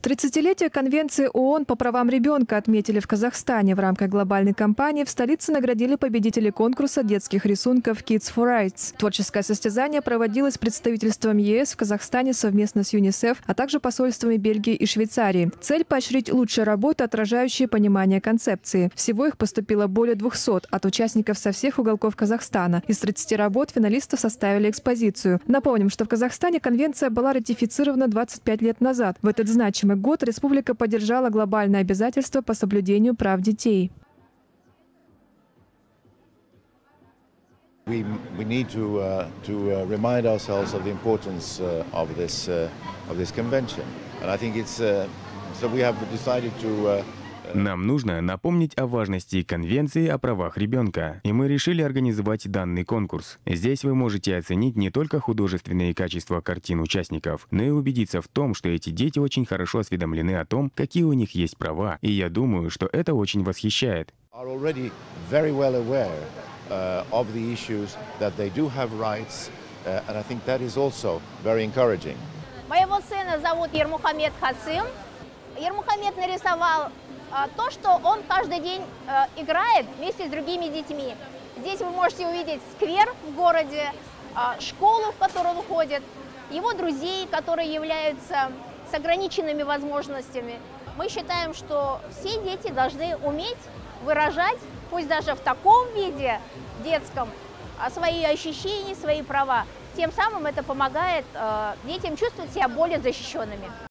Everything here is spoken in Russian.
30-летие Конвенции ООН по правам ребенка отметили в Казахстане. В рамках глобальной кампании в столице наградили победителей конкурса детских рисунков Kids for Rights. Творческое состязание проводилось представительством ЕС в Казахстане совместно с ЮНИСЕФ, а также посольствами Бельгии и Швейцарии. Цель – поощрить лучшие работы, отражающие понимание концепции. Всего их поступило более 200 от участников со всех уголков Казахстана. Из 30 работ финалисты составили экспозицию. Напомним, что в Казахстане конвенция была ратифицирована 25 лет назад. В этот значимый год республика поддержала глобальное обязательство по соблюдению прав детей. We need to remind ourselves of the importance of this convention, and I think it's so we have decided to. Нам нужно напомнить о важности Конвенции о правах ребенка, и мы решили организовать данный конкурс. Здесь вы можете оценить не только художественные качества картин участников, но и убедиться в том, что эти дети очень хорошо осведомлены о том, какие у них есть права, и я думаю, что это очень восхищает. Моего сына зовут Ермухамед Хасим. Ермухамед нарисовал то, что он каждый день играет вместе с другими детьми. Здесь вы можете увидеть сквер в городе, школу, в которую он ходит, его друзей, которые являются с ограниченными возможностями. Мы считаем, что все дети должны уметь выражать, пусть даже в таком виде детском, свои ощущения, свои права. Тем самым это помогает детям чувствовать себя более защищенными.